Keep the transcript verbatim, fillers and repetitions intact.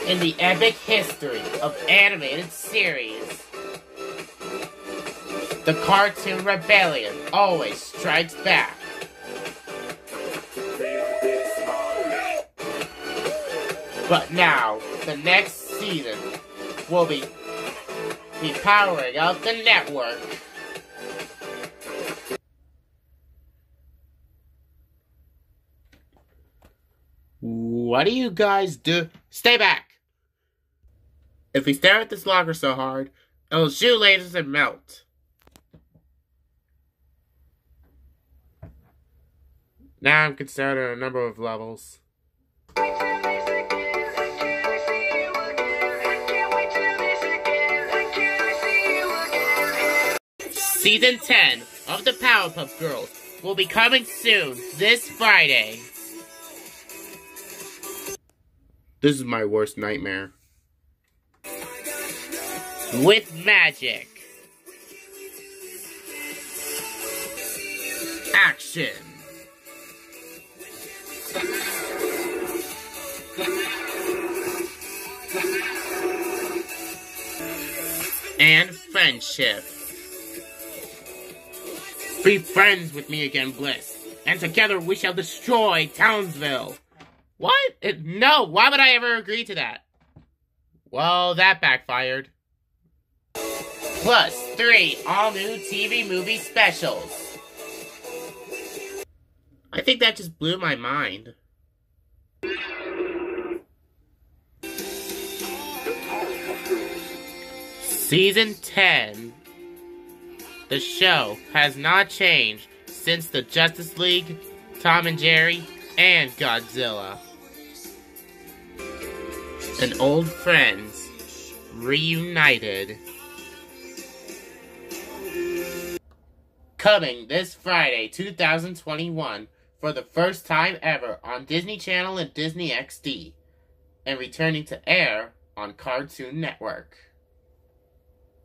In the epic history of animated series, the cartoon rebellion always strikes back. But now, the next season will be, be powering up the network. What do you guys do? Stay back! If we stare at this logger so hard, it'll shoot lasers and melt. Now I'm concerned on a number of levels. Season ten of the Powerpuff Girls will be coming soon, this Friday. This is my worst nightmare. With magic, action, and friendship. Be friends with me again, Bliss, and together we shall destroy Townsville. What? It, no, why would I ever agree to that? Well, that backfired. Plus three all-new T V movie specials. I think that just blew my mind. Season ten. The show has not changed since the Justice League, Tom and Jerry, and Godzilla. And old friends reunited. Coming this Friday, two thousand twenty-one, for the first time ever on Disney Channel and Disney X D, and returning to air on Cartoon Network.